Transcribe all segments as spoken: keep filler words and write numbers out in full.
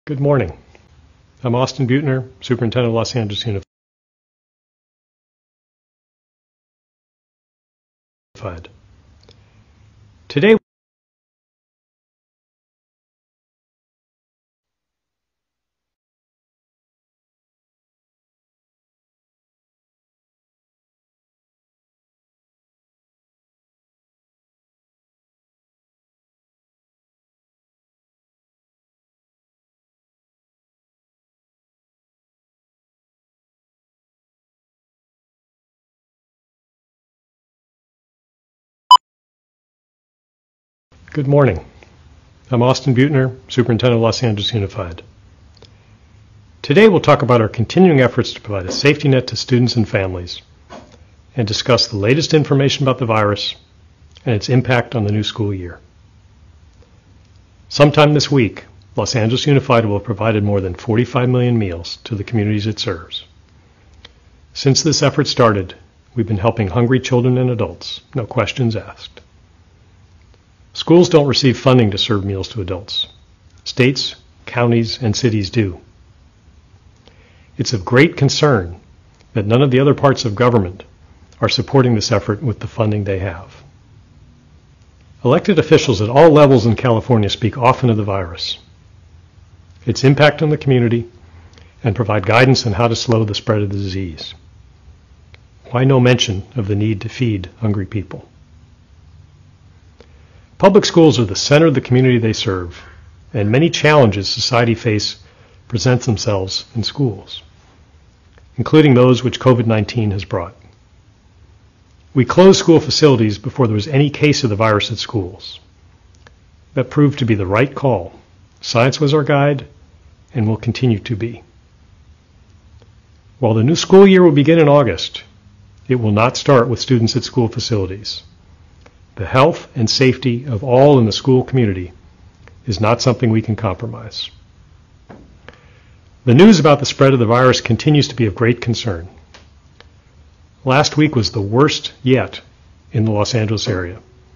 Good morning. I'm Austin Beutner, Superintendent of Los Angeles Unified. Today, Good morning. I'm Austin Beutner, Superintendent of Los Angeles Unified. Today we'll talk about our continuing efforts to provide a safety net to students and families and discuss the latest information about the virus and its impact on the new school year. Sometime this week, Los Angeles Unified will have provided more than forty-five million meals to the communities it serves. Since this effort started, we've been helping hungry children and adults, no questions asked. Schools don't receive funding to serve meals to adults. States, counties, and cities do. It's of great concern that none of the other parts of government are supporting this effort with the funding they have. Elected officials at all levels in California speak often of the virus, its impact on the community, and provide guidance on how to slow the spread of the disease. Why no mention of the need to feed hungry people? Public schools are the center of the community they serve, and many challenges society face present themselves in schools, including those which COVID nineteen has brought. We closed school facilities before there was any case of the virus at schools. That proved to be the right call. Science was our guide and will continue to be. While the new school year will begin in August, it will not start with students at school facilities. The health and safety of all in the school community is not something we can compromise. The news about the spread of the virus continues to be of great concern. Last week was the worst yet in the Los Angeles area.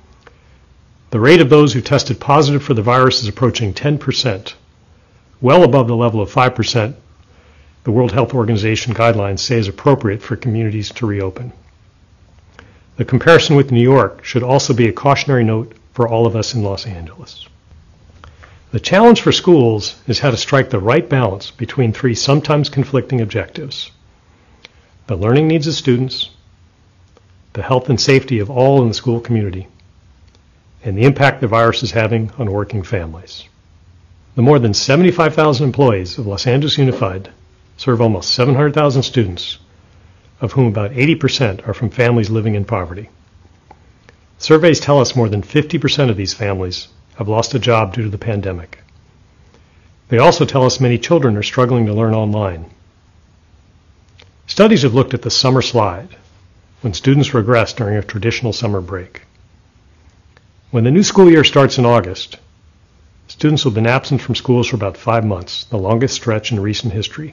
The rate of those who tested positive for the virus is approaching ten percent, well above the level of five percent the World Health Organization guidelines say is appropriate for communities to reopen. The comparison with New York should also be a cautionary note for all of us in Los Angeles. The challenge for schools is how to strike the right balance between three sometimes conflicting objectives: the learning needs of students, the health and safety of all in the school community, and the impact the virus is having on working families. The more than seventy-five thousand employees of Los Angeles Unified serve almost seven hundred thousand students, of whom about eighty percent are from families living in poverty. Surveys tell us more than fifty percent of these families have lost a job due to the pandemic. They also tell us many children are struggling to learn online. Studies have looked at the summer slide, when students regress during a traditional summer break. When the new school year starts in August, students will have been absent from schools for about five months, the longest stretch in recent history.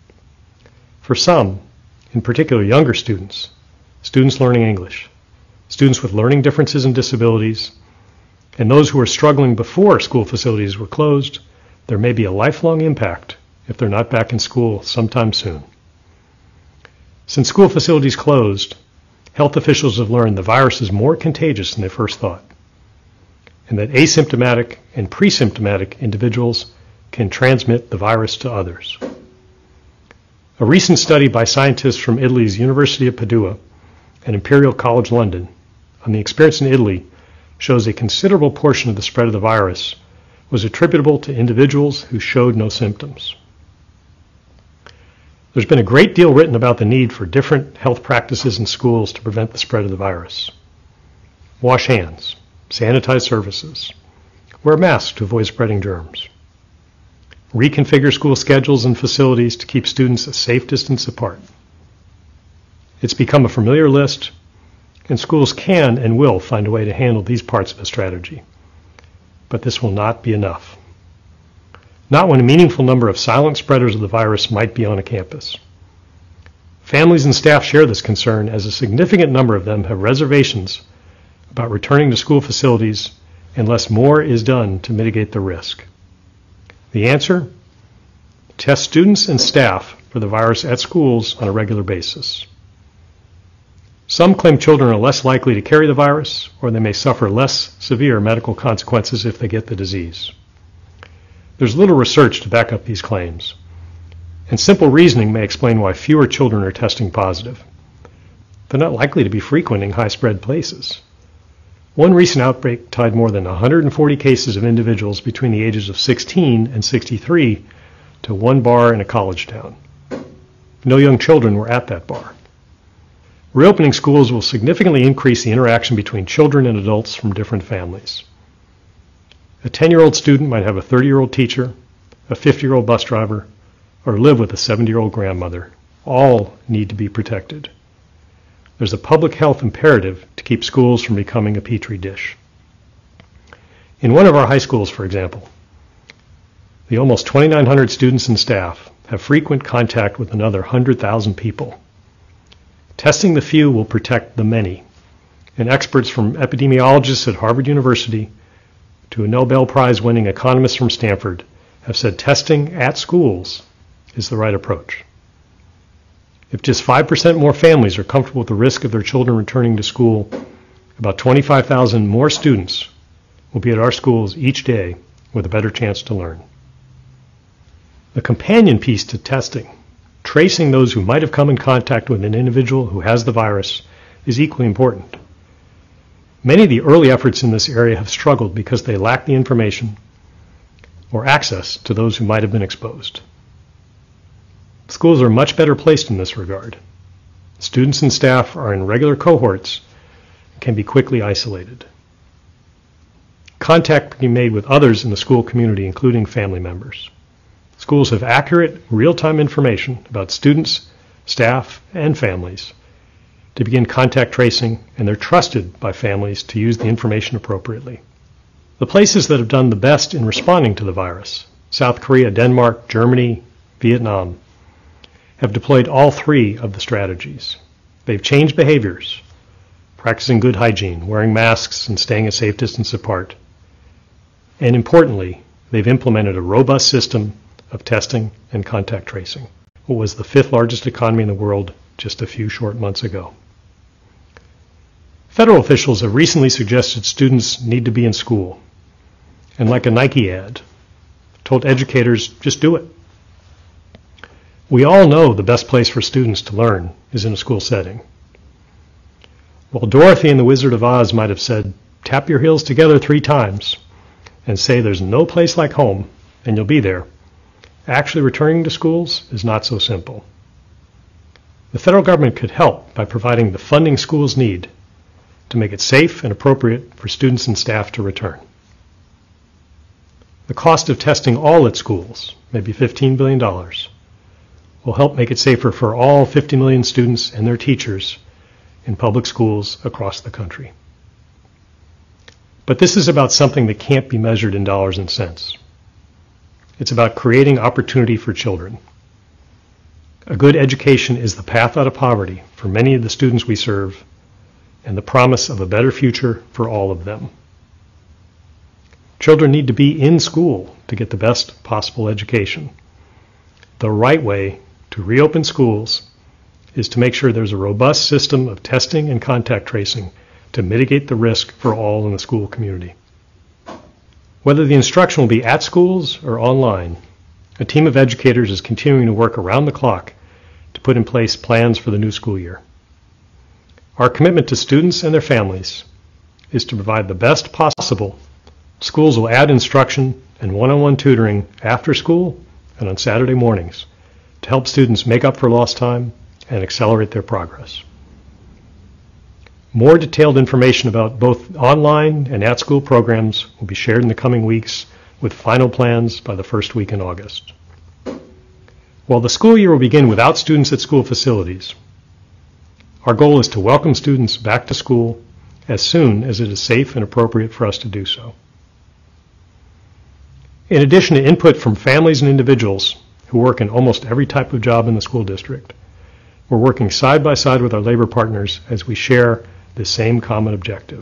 For some, in particular younger students, students learning English, students with learning differences and disabilities, and those who are struggling before school facilities were closed, there may be a lifelong impact if they're not back in school sometime soon. Since school facilities closed, health officials have learned the virus is more contagious than they first thought, and that asymptomatic and pre-symptomatic individuals can transmit the virus to others. A recent study by scientists from Italy's University of Padua and Imperial College London on the experience in Italy shows a considerable portion of the spread of the virus was attributable to individuals who showed no symptoms. There's been a great deal written about the need for different health practices in schools to prevent the spread of the virus. Wash hands, sanitize surfaces, wear masks to avoid spreading germs. Reconfigure school schedules and facilities to keep students a safe distance apart. It's become a familiar list, and schools can and will find a way to handle these parts of the strategy. But this will not be enough. Not when a meaningful number of silent spreaders of the virus might be on a campus. Families and staff share this concern, as a significant number of them have reservations about returning to school facilities unless more is done to mitigate the risk. The answer? test students and staff for the virus at schools on a regular basis. Some claim children are less likely to carry the virus, or they may suffer less severe medical consequences if they get the disease. There's little research to back up these claims, and simple reasoning may explain why fewer children are testing positive. They're not likely to be frequenting high-spread places. One recent outbreak tied more than one hundred forty cases of individuals between the ages of sixteen and sixty-three to one bar in a college town. No young children were at that bar. Reopening schools will significantly increase the interaction between children and adults from different families. A ten-year-old student might have a thirty-year-old teacher, a fifty-year-old bus driver, or live with a seventy-year-old grandmother. All need to be protected. There's a public health imperative to keep schools from becoming a petri dish. In one of our high schools, for example, the almost twenty-nine hundred students and staff have frequent contact with another one hundred thousand people. Testing the few will protect the many, and experts from epidemiologists at Harvard University to a Nobel Prize-winning economist from Stanford have said testing at schools is the right approach. If just five percent more families are comfortable with the risk of their children returning to school, about twenty-five thousand more students will be at our schools each day with a better chance to learn. The companion piece to testing, tracing those who might have come in contact with an individual who has the virus, is equally important. Many of the early efforts in this area have struggled because they lack the information or access to those who might have been exposed. Schools are much better placed in this regard. Students and staff are in regular cohorts and can be quickly isolated. Contact can be made with others in the school community, including family members. Schools have accurate, real-time information about students, staff, and families to begin contact tracing, and they're trusted by families to use the information appropriately. The places that have done the best in responding to the virus, South Korea, Denmark, Germany, Vietnam, have deployed all three of the strategies. They've changed behaviors, practicing good hygiene, wearing masks, and staying a safe distance apart. And importantly, they've implemented a robust system of testing and contact tracing, what was the fifth largest economy in the world just a few short months ago. Federal officials have recently suggested students need to be in school, and like a Nike ad, told educators, just do it. We all know the best place for students to learn is in a school setting. While Dorothy and the Wizard of Oz might have said, tap your heels together three times and say there's no place like home and you'll be there, actually returning to schools is not so simple. The federal government could help by providing the funding schools need to make it safe and appropriate for students and staff to return. The cost of testing all at schools, maybe fifteen billion dollars, will help make it safer for all fifty million students and their teachers in public schools across the country. But this is about something that can't be measured in dollars and cents. It's about creating opportunity for children. A good education is the path out of poverty for many of the students we serve and the promise of a better future for all of them. Children need to be in school to get the best possible education. The right way to reopen schools is to make sure there's a robust system of testing and contact tracing to mitigate the risk for all in the school community. Whether the instruction will be at schools or online, a team of educators is continuing to work around the clock to put in place plans for the new school year. Our commitment to students and their families is to provide the best possible. Schools will add instruction and one-on-one tutoring after school and on Saturday mornings to help students make up for lost time and accelerate their progress. More detailed information about both online and at-school programs will be shared in the coming weeks with final plans by the first week in August. While the school year will begin without students at school facilities, our goal is to welcome students back to school as soon as it is safe and appropriate for us to do so. In addition to input from families and individuals who work in almost every type of job in the school district, we're working side by side with our labor partners as we share the same common objective.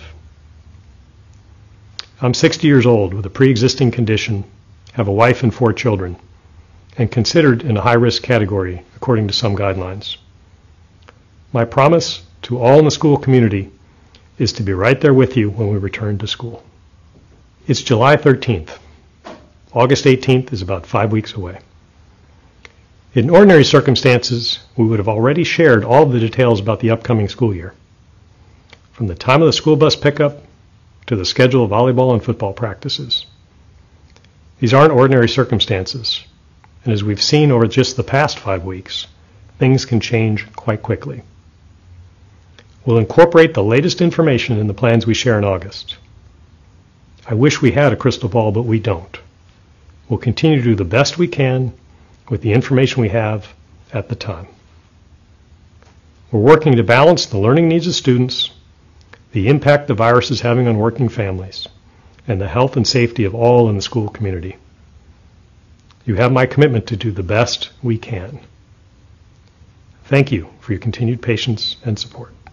I'm sixty years old with a pre-existing condition, have a wife and four children, and considered in a high-risk category according to some guidelines. My promise to all in the school community is to be right there with you when we return to school. It's July thirteenth. August eighteenth is about five weeks away. In ordinary circumstances, we would have already shared all of the details about the upcoming school year, from the time of the school bus pickup to the schedule of volleyball and football practices. These aren't ordinary circumstances, and as we've seen over just the past five weeks, things can change quite quickly. We'll incorporate the latest information in the plans we share in August. I wish we had a crystal ball, but we don't. We'll continue to do the best we can with the information we have at the time. We're working to balance the learning needs of students, the impact the virus is having on working families, and the health and safety of all in the school community. You have my commitment to do the best we can. Thank you for your continued patience and support.